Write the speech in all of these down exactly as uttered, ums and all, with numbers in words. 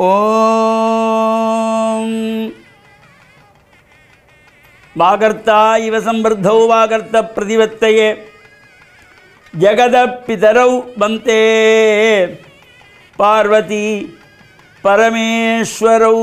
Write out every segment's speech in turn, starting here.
ஓம் வாகர்த்தா இவ சம்பிருத்தௌ வாகர்த்த பிரதிவத்தையே ஜகத பிதரௌ வந்தே பார்வதி பரமேஸ்வரௌ.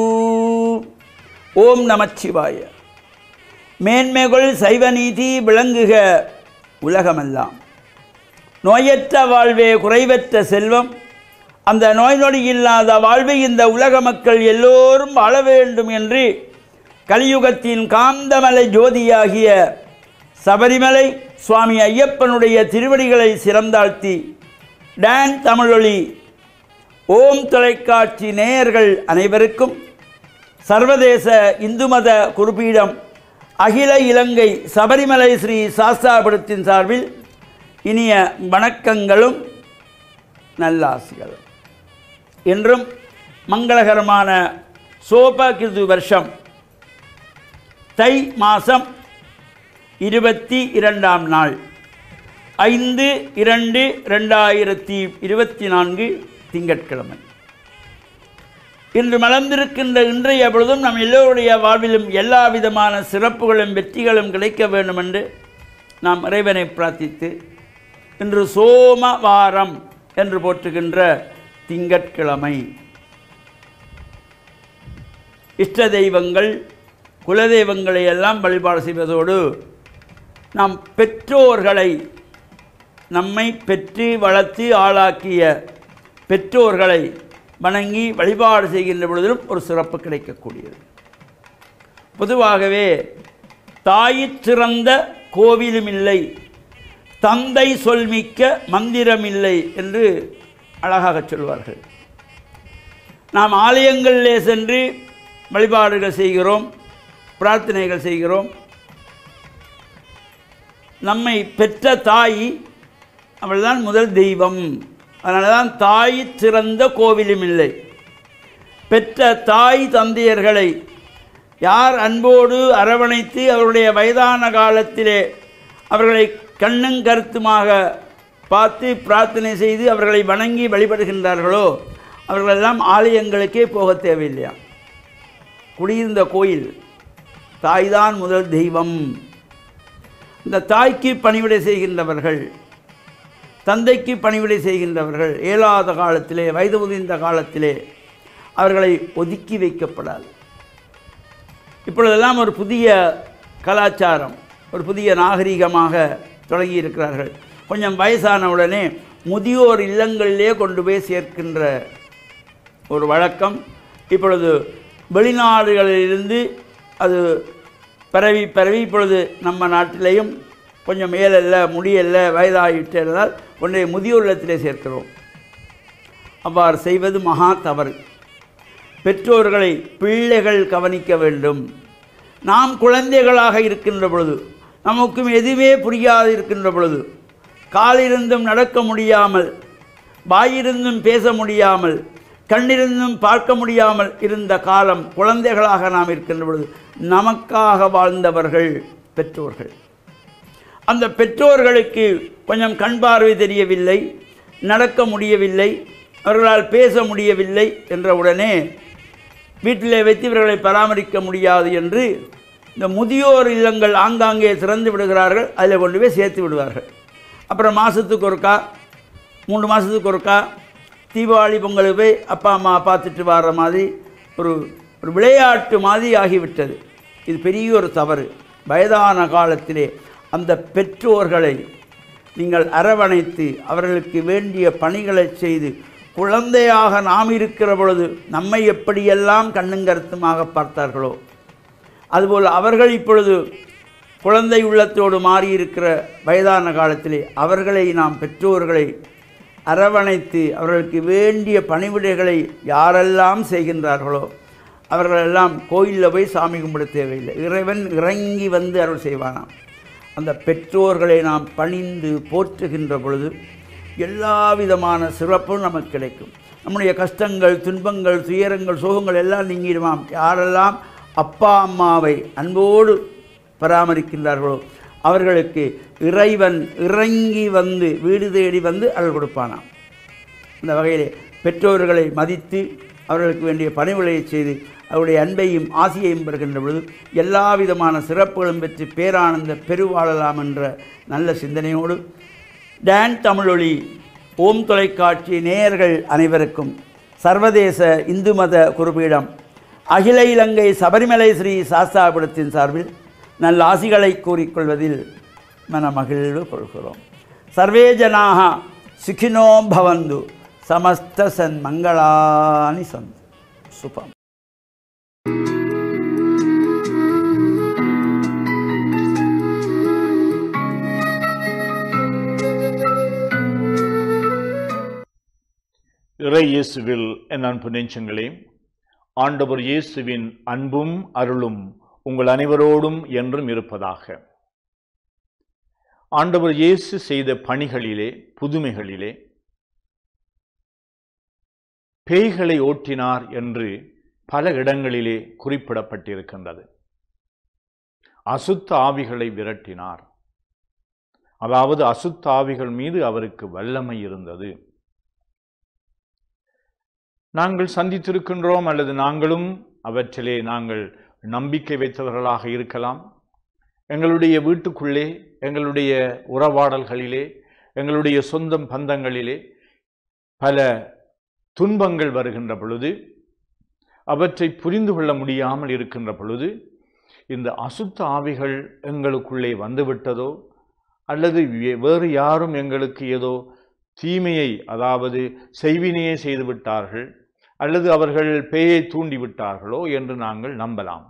ஓம் நமச்சிவாய. மேன்மைகள் சைவநீதி விளங்குக உலகமெல்லாம். நோயற்ற வாழ்வே குறைவற்ற செல்வம். அந்த நோய் நொடி இல்லாத வாழ்வை இந்த உலக மக்கள் எல்லோரும் வாழ வேண்டும் என்று கலியுகத்தின் காந்தமலை ஜோதியாகிய சபரிமலை சுவாமி ஐயப்பனுடைய திருவடிகளை சிறந்தாழ்த்தி டான் தமிழொலி ஓம் தொலைக்காட்சி நேயர்கள் அனைவருக்கும் சர்வதேச இந்து மத குருபீடம் அகில இலங்கை சபரிமலை ஸ்ரீ சாஸ்தாபுரத்தின் சார்பில் இனிய வணக்கங்களும் நல்லாசிகளும். என்றும் மங்களகரமான சோபகிருது வருஷம் தை மாதம் இருபத்தி இரண்டாம் நாள் ஐந்து இரண்டு ரெண்டாயிரத்தி இருபத்தி நான்கு திங்கட்கிழமை. இன்று மலர்ந்திருக்கின்ற இன்றைய பொழுதும் நம் எல்லோருடைய வாழ்விலும் எல்லா விதமான சிறப்புகளும் வெற்றிகளும் கிடைக்க வேண்டும் என்று நாம் இறைவனை பிரார்த்தித்து இன்று சோமவாரம் என்று போற்றுகின்ற திங்கட்கிழமை. இஷ்ட தெய்வங்கள் குலதெய்வங்களை எல்லாம் வழிபாடு செய்வதோடு நாம் பெற்றோர்களை நம்மை பெற்று வளர்த்து ஆளாக்கிய பெற்றோர்களை வணங்கி வழிபாடு செய்கின்ற பொழுதிலும் ஒரு சிறப்பு கிடைக்கக்கூடியது. பொதுவாகவே தாயிற் சிறந்த கோவிலும் இல்லை, தந்தை சொல்மிக்க மந்திரமில்லை என்று அழகாக சொல்வார்கள். நாம் ஆலயங்களிலே சென்று வழிபாடுகள் செய்கிறோம், பிரார்த்தனைகள் செய்கிறோம். நம்மை பெற்ற தாய் அவள்தான் முதல் தெய்வம். அதனால தான் தாய் சிறந்த கோவிலும் இல்லை. பெற்ற தாய் தந்தையர்களை யார் அன்போடு அரவணைத்து அவருடைய வயதான காலத்திலே அவர்களை கண்ணும் கருத்துமாக பார்த்து பிரார்த்தனை செய்து அவர்களை வணங்கி வழிபடுகின்றார்களோ அவர்களெல்லாம் ஆலயங்களுக்கே போக தேவையில்லையா. குடியிருந்த கோயில் தாய்தான் முதல் தெய்வம். இந்த தாய்க்கு பணிவிடை செய்கின்றவர்கள், தந்தைக்கு பணிவிடை செய்கின்றவர்கள் இயலாத காலத்திலே வயது முதிர்ந்த காலத்திலே அவர்களை ஒதுக்கி வைக்கப்படாது. இப்பொழுதெல்லாம் ஒரு புதிய கலாச்சாரம், ஒரு புதிய நாகரிகமாக தொடங்கி இருக்கிறார்கள். கொஞ்சம் வயசான உடனே முதியோர் இல்லங்களிலே கொண்டு போய் சேர்க்கின்ற ஒரு வழக்கம் இப்பொழுது வெளிநாடுகளிலிருந்து அது பரவி பரவி இப்பொழுது நம்ம நாட்டிலையும் கொஞ்சம் மேலல்ல முடியல்ல வயதாகிவிட்டதால் கொண்டே முதியோர் இல்லத்திலே சேர்க்கிறோம். அவ்வாறு செய்வது மகா தவறு. பெற்றோர்களை பிள்ளைகள் கவனிக்க வேண்டும். நாம் குழந்தைகளாக இருக்கின்ற பொழுது, நமக்கும் எதுவே புரியாது இருக்கின்ற பொழுது, காலிருந்தும் நடக்க முடியாமல், வாயிருந்தும் பேச முடியாமல், கண்ணிருந்தும் பார்க்க முடியாமல் இருந்த காலம் குழந்தைகளாக நாம் இருக்கின்ற பொழுது நமக்காக வாழ்ந்தவர்கள் பெற்றோர்கள். அந்த பெற்றோர்களுக்கு கொஞ்சம் கண் பார்வை தெரியவில்லை, நடக்க முடியவில்லை, அவர்களால் பேச முடியவில்லை என்ற உடனே வீட்டிலே வைத்து இவர்களை பராமரிக்க முடியாது என்று இந்த முதியோர் இல்லங்கள் ஆங்காங்கே திறந்து விடுகிறார்கள். அதில் கொண்டு போய் சேர்த்து விடுவார்கள். அப்புறம் மாதத்துக்கு ஒருக்கா, மூன்று மாதத்துக்கு ஒருக்கா தீபாவளி பொங்கலுக்கு போய் அப்பா அம்மா பார்த்துட்டு வர்ற மாதிரி ஒரு ஒரு விளையாட்டு மாதிரி ஆகிவிட்டது. இது பெரிய ஒரு தவறு. வயதான காலத்திலே அந்த பெற்றோர்களை நீங்கள் அரவணைத்து அவர்களுக்கு வேண்டிய பணிகளை செய்து, குழந்தையாக நாம் இருக்கிற பொழுது நம்மை எப்படியெல்லாம் கண்ணுங்கருத்துமாக பார்த்தார்களோ அதுபோல் அவர்கள் இப்பொழுது குழந்தை உள்ளத்தோடு மாறியிருக்கிற வயதான காலத்திலே அவர்களை நாம் பெற்றோர்களை அரவணைத்து அவர்களுக்கு வேண்டிய பணிவிடைகளை யாரெல்லாம் செய்கின்றார்களோ அவர்களெல்லாம் கோயிலில் போய் சாமி கும்பிட தேவையில்லை. இறைவன் இறங்கி வந்து அருள் செய்வானாம். அந்த பெற்றோர்களை நாம் பணிந்து போற்றுகின்ற பொழுது எல்லா விதமான சிறப்பும் நமக்கு கிடைக்கும். நம்முடைய கஷ்டங்கள், துன்பங்கள், துயரங்கள், சோகங்கள் எல்லாம் நீங்கிடுவாம். யாரெல்லாம் அப்பா அம்மாவை அன்போடு பராமரிக்கின்றார்களோ அவர்களுக்கு இறைவன் இறங்கி வந்து வீடு தேடி வந்து அருள் கொடுப்பானாம். இந்த வகையிலே பெற்றோர்களை மதித்து அவர்களுக்கு வேண்டிய பணிவிடையை செய்து அவருடைய அன்பையும் ஆசியையும் பெறுகின்ற பொழுது எல்லா விதமான சிறப்புகளும் பெற்று பேரானந்த பெருவாழலாம் என்ற நல்ல சிந்தனையோடு டான் தமிழொலி ஓம் தொலைக்காட்சி நேயர்கள் அனைவருக்கும் சர்வதேச இந்து மத குருபீடம் அகில இலங்கை சபரிமலை ஸ்ரீ சாஸ்தாபுரத்தின் சார்பில் நல்ல ஆசிகளை கூறிக்கொள்வதில் மனமகிழ்வு கொள்கிறோம். சர்வே ஜனாக சுகினோ பவந்து சமஸ்த சன்மங்களானி சந்து. சுபம். இறை இயேசுவில் என் அன்பு நெஞ்சங்களே, ஆண்டவர் இயேசுவின் அன்பும் அருளும் உங்கள் அனைவரோடும் என்றும் இருப்பதாக. ஆண்டவர் இயேசு செய்த பணிகளிலே, புதுமைகளிலே பேய்களை ஓட்டினார் என்று பல இடங்களிலே குறிப்பிடப்பட்டிருக்கின்றது. அசுத்த ஆவிகளை விரட்டினார், அதாவது அசுத்த ஆவிகள் மீது அவருக்கு வல்லமை இருந்தது. நாங்கள் சந்தித்திருக்கின்றோம், அல்லது நாங்களும் அவற்றிலே நாங்கள் நம்பிக்கை வைத்தவர்களாக இருக்கலாம். எங்களுடைய வீட்டுக்குள்ளே, எங்களுடைய உறவாடல்களிலே, எங்களுடைய சொந்தம் பந்தங்களிலே பல துன்பங்கள் வருகின்ற பொழுது, அவற்றை புரிந்து கொள்ள முடியாமல் இருக்கின்ற பொழுது, இந்த அசுத்த ஆவிகள் எங்களுக்குள்ளே வந்துவிட்டதோ, அல்லது வேறு யாரும் எங்களுக்கு ஏதோ தீமையை, அதாவது செய்வினையை செய்து விட்டார்கள், அல்லது அவர்கள் பேயை தூண்டிவிட்டார்களோ என்று நாங்கள் நம்பலாம்.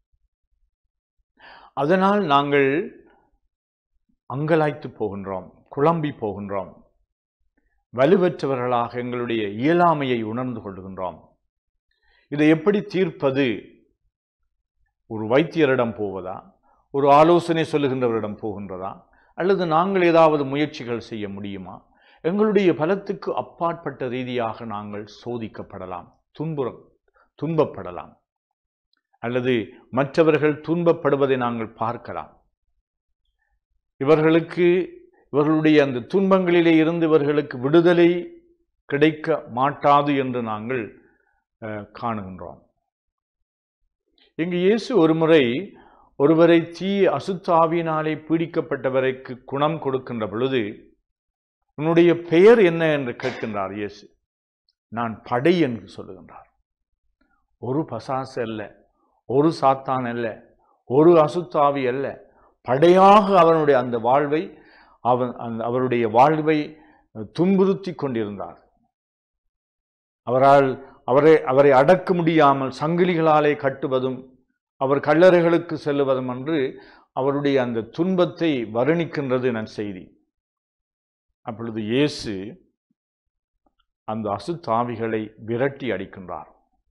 அதனால் நாங்கள் அங்கலாய்த்து போகின்றோம், குழம்பி போகின்றோம், வலுவற்றவர்களாக எங்களுடைய இயலாமையை உணர்ந்து கொள்கின்றோம். இதை எப்படி தீர்ப்பது? ஒரு வைத்தியரிடம் போவதா, ஒரு ஆலோசனை சொல்லுகின்றவரிடம் போகின்றதா, அல்லது நாங்கள் ஏதாவது முயற்சிகள் செய்ய முடியுமா? எங்களுடைய பலத்துக்கு அப்பாற்பட்ட ரீதியாக நாங்கள் சோதிக்கப்படலாம், துன்புற துன்பப்படலாம், அல்லது மற்றவர்கள் துன்பப்படுவதை நாங்கள் பார்க்கலாம். இவர்களுக்கு இவர்களுடைய அந்த துன்பங்களிலே இருந்து இவர்களுக்கு விடுதலை கிடைக்க மாட்டாது என்று நாங்கள் காணுகின்றோம். இங்கு இயேசு ஒரு முறை ஒருவரை தீய அசுத்த ஆவியினாலே பீடிக்கப்பட்டவருக்கு குணம் கொடுக்கின்ற பொழுது, உன்னுடைய பெயர் என்ன என்று கேட்கின்றார் இயேசு. நான் படை என்று சொல்லுகின்றார். ஒரு பசாசு அல்ல, ஒரு சாத்தான் அல்ல, ஒரு அசுத்தாவி அல்ல, படையாக அவனுடைய அந்த வாழ்வை அவன் அந்த அவருடைய வாழ்வை துன்புறுத்தி கொண்டிருந்தார். அவரால் அவரை அவரை அடக்க முடியாமல் சங்கிலிகளாலே கட்டுவதும், அவர் கல்லறைகளுக்கு செல்லுவதும் என்று அவருடைய அந்த துன்பத்தை வர்ணிக்கின்றது நன் செய்தி. அப்பொழுது இயேசு அந்த அசுத்தாவிகளை விரட்டி அடிக்கின்றார்.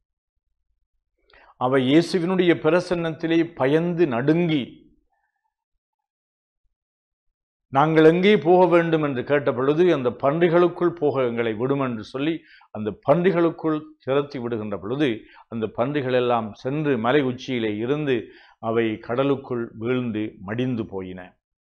அவை இயேசுவினுடைய பிரசன்னத்திலே பயந்து நடுங்கி, நாங்கள் எங்கே போக வேண்டும் என்று கேட்ட பொழுது, அந்த பன்றிகளுக்குள் போக எங்களை விடும் என்று சொல்லி அந்த பன்றிகளுக்குள் திரத்தி விடுகின்ற பொழுது, அந்த பன்றிகள் எல்லாம் சென்று மலை உச்சியிலே இருந்து அவை கடலுக்குள் வீழ்ந்து மடிந்து போயின.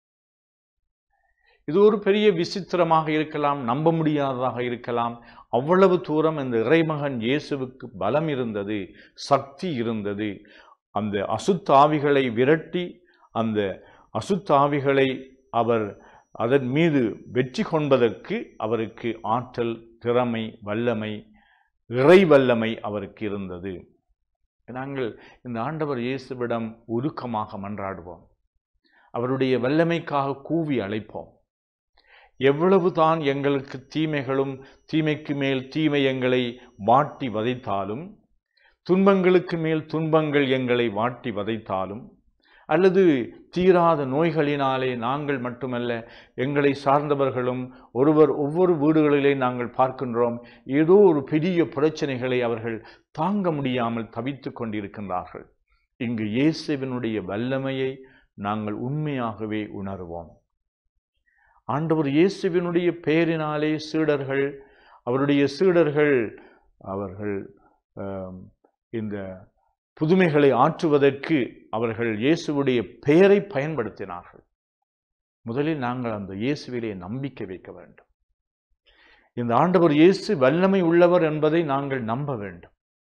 இது ஒரு பெரிய விசித்திரமாக இருக்கலாம், நம்ப முடியாததாக இருக்கலாம். அவ்வளவு தூரம் இந்த இறைமகன் இயேசுவுக்கு பலம் இருந்தது, சக்தி இருந்தது. அந்த அசுத்த ஆவிகளை விரட்டி அந்த அசுத்த ஆவிகளை அவர் அதன் மீது வெற்றி கொண்டதற்கு அவருக்கு ஆற்றல், திறமை, வல்லமை, இறை வல்லமை அவருக்கு இருந்தது. நாங்கள் இந்த ஆண்டவர் இயேசுவிடம் உருக்கமாக மன்றாடுவோம், அவருடைய வல்லமைக்காக கூவி அழைப்போம். எவ்வளவுதான் எங்களுக்கு தீமைகளும் தீமைக்கு மேல் தீமை எங்களை வாட்டி வதைத்தாலும், துன்பங்களுக்கு மேல் துன்பங்கள் எங்களை வாட்டி வதைத்தாலும், அல்லது தீராத நோய்களினாலே நாங்கள் மட்டுமல்ல எங்களை சார்ந்தவர்களும் ஒருவர் ஒவ்வொரு வீடுகளிலே நாங்கள் பார்க்கின்றோம், ஏதோ ஒரு பெரிய பிரச்சனைகளை அவர்கள் தாங்க முடியாமல் தவித்து கொண்டிருக்கின்றார்கள். இங்கு இயேசுவினுடைய வல்லமையை நாங்கள் உண்மையாகவே உணர்வோம். ஆண்டவர் இயேசுவினுடைய பெயரினாலே சீடர்கள் அவருடைய சீடர்கள் அவர்கள் இந்த புதுமைகளை ஆற்றுவதற்கு அவர்கள் இயேசுவுடைய பெயரை பயன்படுத்தினார்கள். முதலில் நாங்கள் அந்த இயேசுவிலே நம்பிக்கை வைக்க வேண்டும். இந்த ஆண்டவர் இயேசு வல்லமை உள்ளவர் என்பதை நாங்கள் நம்ப வேண்டும்.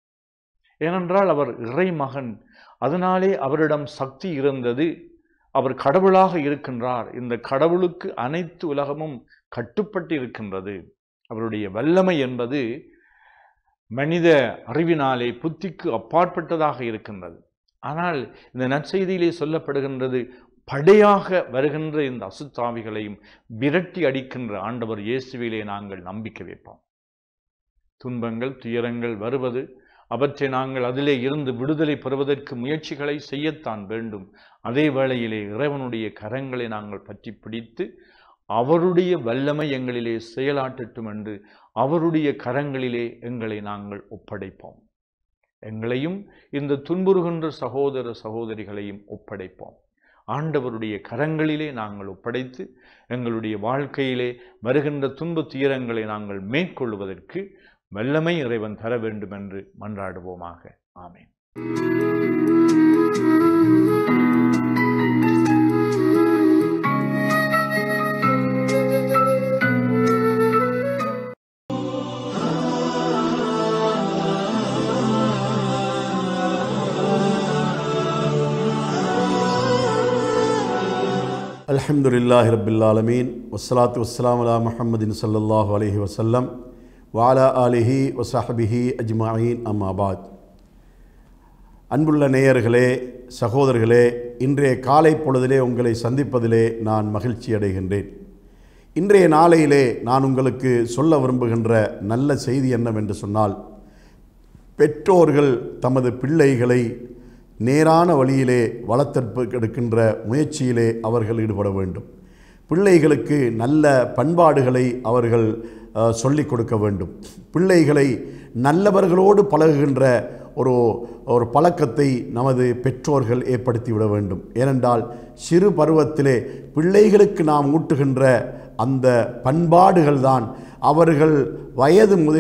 ஏனென்றால் அவர் இறைமகன். அதனாலே அவரிடம் சக்தி இருந்தது. அவர் கடவுளாக இருக்கின்றார். இந்த கடவுளுக்கு அனைத்து உலகமும் கட்டுப்பட்டு இருக்கின்றது. அவருடைய வல்லமை என்பது மனித அறிவினாலே புத்திக்கு அப்பாற்பட்டதாக இருக்கின்றது. ஆனால் இந்த நற்செய்தியிலே சொல்லப்படுகின்றது, படையாக வருகின்ற இந்த அசுத்தாவிகளையும் விரட்டி அடிக்கின்ற ஆண்டவர் இயேசுவிலே நாங்கள் நம்பிக்கை வைப்போம். துன்பங்கள் துயரங்கள் வருவது, அவற்றை நாங்கள் அதிலே இருந்து விடுதலை பெறுவதற்கு முயற்சிகளை செய்யத்தான் வேண்டும். அதே வேளையிலே இறைவனுடைய கரங்களை நாங்கள் பற்றி பிடித்து அவருடைய வல்லமை எங்களிலே செயலாற்றட்டும் என்று அவருடைய கரங்களிலே எங்களை நாங்கள் ஒப்படைப்போம். எங்களையும் இந்த துன்புறுகின்ற சகோதர சகோதரிகளையும் ஒப்படைப்போம். ஆண்டவருடைய கரங்களிலே நாங்கள் ஒப்படைத்து எங்களுடைய வாழ்க்கையிலே வருகின்ற துன்ப துயரங்களை நாங்கள் மேற்கொள்வதற்கு வல்லமை இறைவன் தர வேண்டும் என்று மன்றாடுவோமாக. ஆமென். அல்ஹம்துலில்லாஹி ரப்பில் ஆலமீன் வஸ்ஸலாத்து வஸ்ஸலாமு அலா முஹம்மதின் ஸல்லல்லாஹு அலைஹி வஸல்லம் வஅலா ஆலிஹி வஸஹ்பிஹி அஜ்மஈன். அம்மா பாத். அன்புள்ள நேயர்களே, சகோதரர்களே, இன்றைய காலை பொழுதிலே உங்களை சந்திப்பதிலே நான் மகிழ்ச்சி அடைகின்றேன். இன்றைய நாளையிலே நான் உங்களுக்கு சொல்ல விரும்புகின்ற நல்ல செய்தி என்னவென்று சொன்னால், பெற்றோர்கள் தமது பிள்ளைகளை நேரான வழியிலே வளர்த்தெடுக்கின்ற முயற்சியிலே அவர்கள் ஈடுபட வேண்டும். பிள்ளைகளுக்கு நல்ல பண்பாடுகளை அவர்கள் சொல்லிக் கொடுக்க வேண்டும். பிள்ளைகளை நல்லவர்களோடு பழகுகின்ற ஒரு ஒரு பழக்கத்தை நமது பெற்றோர்கள் ஏற்படுத்திவிட வேண்டும். ஏனென்றால் சிறு பருவத்திலே பிள்ளைகளுக்கு நாம் ஊட்டுகின்ற அந்த பண்பாடுகள் தான் அவர்கள் வயது முதி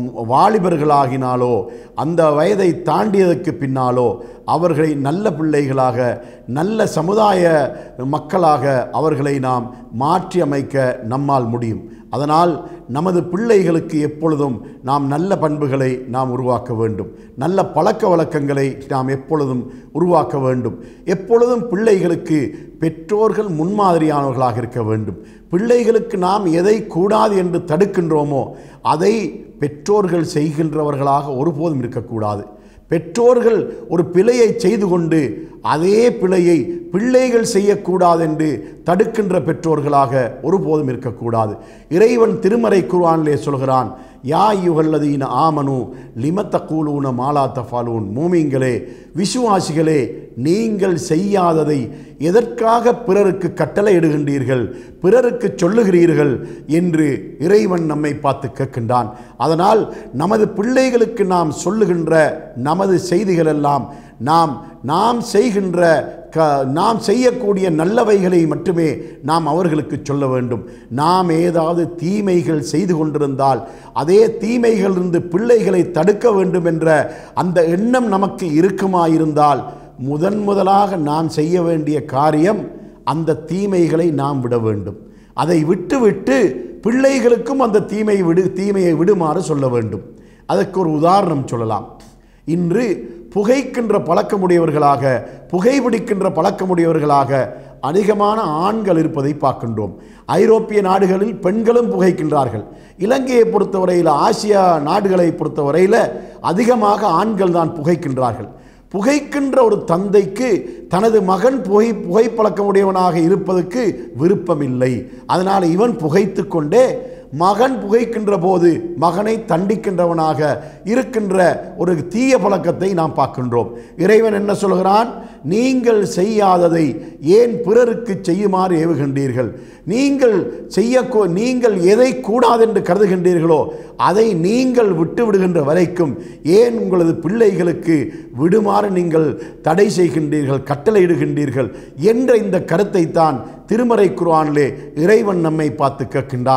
வாலிபர்களாகினாலோ அந்த வயதை தாண்டியதற்கு பின்னாலோ அவர்களை நல்ல பிள்ளைகளாக, நல்ல சமுதாய மக்களாக அவர்களை நாம் மாற்றி அமைக்க நம்மால் முடியும். அதனால் நமது பிள்ளைகளுக்கு எப்பொழுதும் நாம் நல்ல பண்புகளை நாம் உருவாக்க வேண்டும். நல்ல பழக்க வழக்கங்களை நாம் எப்பொழுதும் உருவாக்க வேண்டும். எப்பொழுதும் பிள்ளைகளுக்கு பெற்றோர்கள் முன்மாதிரியானவர்களாக இருக்க வேண்டும். பிள்ளைகளுக்கு நாம் எதை கூடாது என்று தடுக்கின்றோமோ அதை பெற்றோர்கள் செய்கின்றவர்களாக ஒருபோதும் இருக்கக்கூடாது. பெற்றோர்கள் ஒரு பிழையை செய்து கொண்டு அதே பிழையை பிள்ளைகள் செய்யக்கூடாது என்று தடுக்கின்ற பெற்றோர்களாக ஒருபோதும் இருக்கக்கூடாது. இறைவன் திருமறை குர்ஆனிலே சொல்கிறான், யா அய்யுஹல்லதீன ஆமனு லிம தகூலூன மா லா தஃஅலூன். மூமின்களே, விசுவாசிகளே, நீங்கள் செய்யாததை எதற்காக பிறருக்கு கட்டளை இடுகின்றீர்கள், பிறருக்கு சொல்லுகிறீர்கள் என்று இறைவன் நம்மை பார்த்து கேட்கின்றான். அதனால் நமது பிள்ளைகளுக்கு நாம் சொல்லுகின்ற நமது செய்திகள் எல்லாம் நாம் நாம் செய்கின்ற க நாம் செய்யக்கூடிய நல்லவைகளை மட்டுமே நாம் அவர்களுக்கு சொல்ல வேண்டும். நாம் ஏதாவது தீமைகள் செய்து கொண்டிருந்தால் அதே தீமைகளிலிருந்து பிள்ளைகளை தடுக்க வேண்டும் என்ற அந்த எண்ணம் நமக்கு இருக்குமாயிருந்தால் முதன் முதலாக நாம் செய்ய வேண்டிய காரியம் அந்த தீமைகளை நாம் விட வேண்டும். அதை விட்டுவிட்டு பிள்ளைகளுக்கும் அந்த தீமை விடு தீமையை விடுமாறு சொல்ல வேண்டும். அதற்கு ஒரு உதாரணம் சொல்லலாம். இன்று புகைக்கின்ற பழக்கமுடையவர்களாக, புகைப்பிடிக்கின்ற பழக்கமுடையவர்களாக அதிகமான ஆண்கள் இருப்பதை பார்க்கின்றோம். ஐரோப்பிய நாடுகளில் பெண்களும் புகைக்கின்றார்கள். இலங்கையை பொறுத்தவரையில், ஆசியா நாடுகளை பொறுத்தவரையில் அதிகமாக ஆண்கள் தான் புகைக்கின்றார்கள். புகைக்கின்ற ஒரு தந்தைக்கு தனது மகன் புகை புகைப்பழக்கமுடையவனாக இருப்பதற்கு விருப்பமில்லை. அதனால் இவன் புகைத்து கொண்டே மகன் புகைக்கின்ற போது மகனை தண்டிக்கின்றவனாக இருக்கின்ற ஒரு தீய பழக்கத்தை நாம் பார்க்கின்றோம். இறைவன் என்ன சொல்கிறான்? நீங்கள் செய்யாததை ஏன் பிறருக்கு செய்யுமாறு ஏவுகின்றீர்கள்? நீங்கள் செய்ய நீங்கள் எதை கூடாது என்று கருதுகின்றீர்களோ அதை நீங்கள் விட்டு விடுகின்ற வரைக்கும் ஏன் உங்களது பிள்ளைகளுக்கு விடுமாறு நீங்கள் தடை செய்கின்றீர்கள், கட்டளையிடுகின்றீர்கள் என்ற இந்த கருத்தை தான் திருமறை குர்ஆனிலே இறைவன் நம்மை பார்த்து கேட்கின்றான்.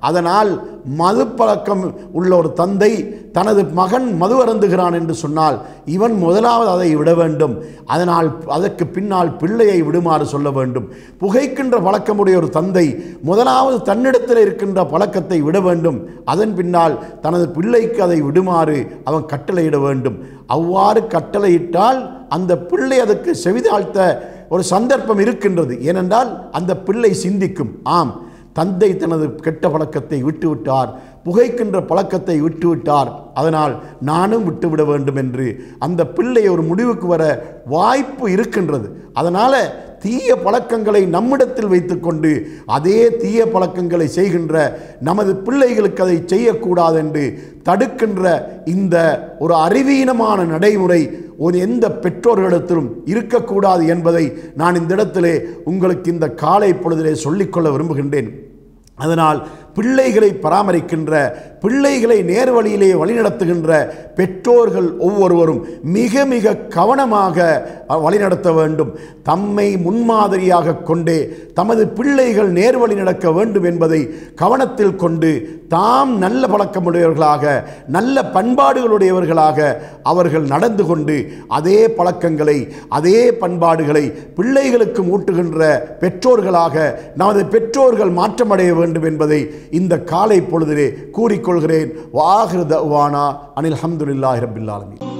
அதனால் மது பழக்கம் உள்ள ஒரு தந்தை தனது மகன் மது அருந்துகிறான் என்று சொன்னால் இவன் முதலாவது அதை விட வேண்டும். அதனால் அதற்கு பின்னால் பிள்ளையை விடுமாறு சொல்ல வேண்டும். புகைக்கின்ற பழக்கமுடைய ஒரு தந்தை முதலாவது தன்னிடத்தில் இருக்கின்ற பழக்கத்தை விட வேண்டும். அதன் பின்னால் தனது பிள்ளைக்கு அதை விடுமாறு அவன் கட்டளையிட வேண்டும். அவ்வாறு கட்டளையிட்டால் அந்த பிள்ளை அதற்கு செவிதாழ்த்த ஒரு சந்தர்ப்பம் இருக்கின்றது. ஏனென்றால் அந்த பிள்ளை சிந்திக்கும், ஆம், தந்தை தனது கெட்ட பழக்கத்தை விட்டுவிட்டார், புகைக்கின்ற பழக்கத்தை விட்டுவிட்டார், அதனால் நானும் விட்டுவிட வேண்டும் என்று அந்த பிள்ளை ஒரு முடிவுக்கு வர வாய்ப்பு இருக்கின்றது. அதனால் தீய பழக்கங்களை நம்மிடத்தில் வைத்துக்கொண்டு அதே தீய பழக்கங்களை செய்கின்ற நமது பிள்ளைகளுக்கு அதை செய்யக்கூடாது என்று தடுக்கின்ற இந்த ஒரு அறிவீனமான நடைமுறை ஒரு எந்த பெற்றோர்களிடத்திலும் இருக்கக்கூடாது என்பதை நான் இந்த இடத்திலே உங்களுக்கு இந்த காலை பொழுதிலே சொல்லிக்கொள்ள விரும்புகின்றேன். அதனால் பிள்ளைகளை பராமரிக்கின்ற, பிள்ளைகளை நேர்வழியிலே வழிநடத்துகின்ற பெற்றோர்கள் ஒவ்வொருவரும் மிக மிக கவனமாக வழிநடத்த வேண்டும். தம்மை முன்மாதிரியாக கொண்டே தமது பிள்ளைகள் நேர்வழி நடக்க வேண்டும் என்பதை கவனத்தில் கொண்டு தாம் நல்ல பழக்கமுடையவர்களாக, நல்ல பண்பாடுகளுடையவர்களாக அவர்கள் நடந்து கொண்டு அதே பழக்கங்களை, அதே பண்பாடுகளை பிள்ளைகளுக்கு ஊட்டுகின்ற பெற்றோர்களாக நமது பெற்றோர்கள் மாற்றமடைய வேண்டும் என்பதை இந்த காலை பொழுதிலே கூறிக்கொள்கிறேன். வாஹிரு தஅவானா அனில் ஹம்துலில்லாஹி ரப்பில் ஆலமீன்.